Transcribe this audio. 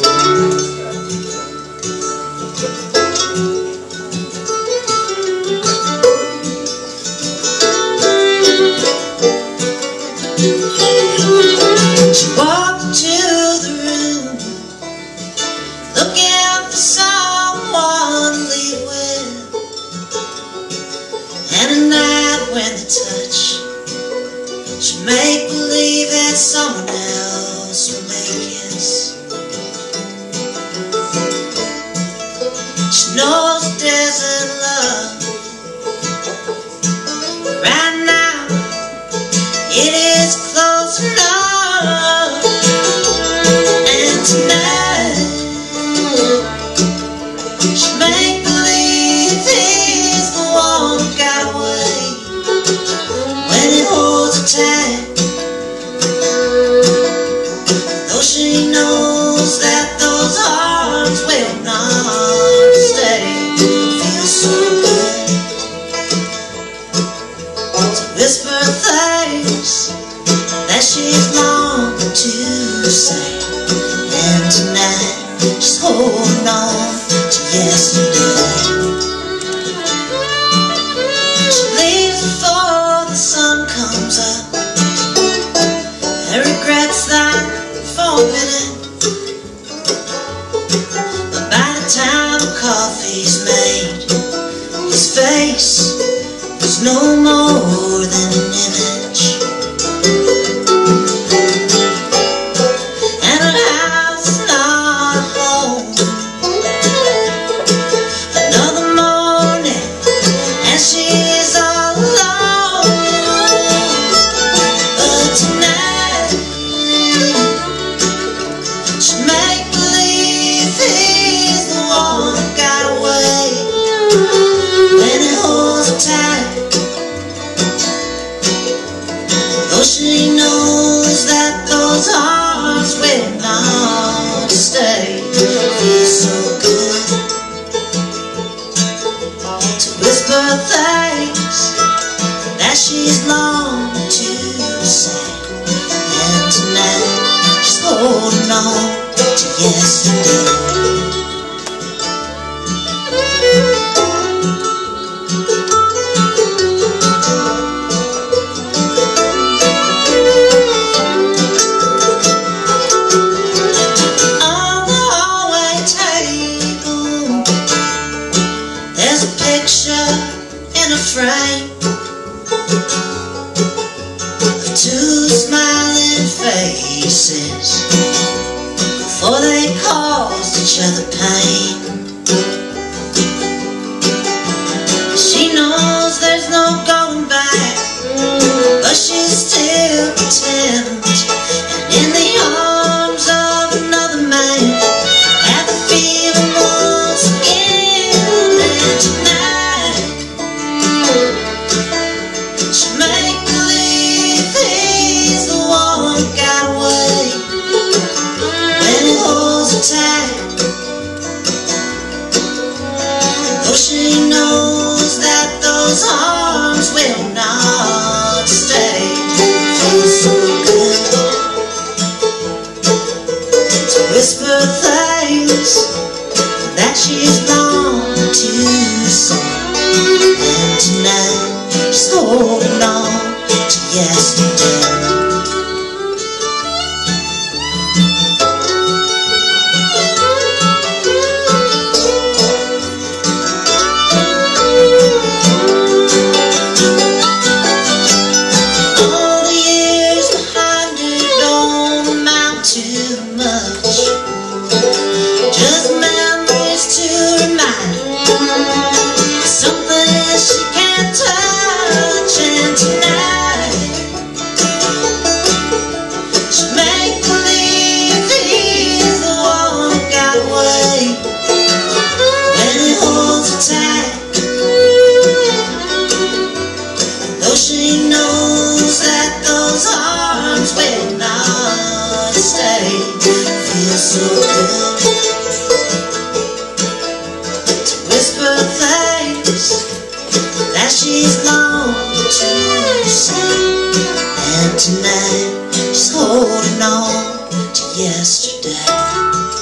She walked to the room, looking for someone to leave with, and a night when the touch should make believe that someone else will make a kiss. She knows desert love, but right now it is close enough. And tonight she make believe he's the one who got away when he holds her tight, though she knows that those arms will not stay. Feels so good to whisper things that she's longed to say, and tonight she's holding on to yesterday. She leaves before the sun comes up, and regrets that forfeited, but by the time the coffee's made, his face is no more than an image. And her house is not home. Another morning and she's all alone. But tonight she make believe he's the one who got away when he holds her tight, though she knows that those arms will not stay. Feels so good to whisper things that she's longed to say, and tonight she's holding on to yesterday. In a frame of two smiling faces, before they caused each other pain. She knows there's no going back, but she still pretends, and in the arms of another man, have the feeling once again. And tonight she make believe he's the one who got away when he holds her tight, though she knows that those arms will not stay. Feels so good to whisper things that she's longed to say, and tonight she's holding on to yesterday. All the years behind her don't amount to much, just memories to remind her something she can't touch. And tonight she make believe he's the one who got away when he holds her tight, though she knows that those arms will not stay. Feels so good to whisper things that she's longed to say, and tonight she's holding on to yesterday.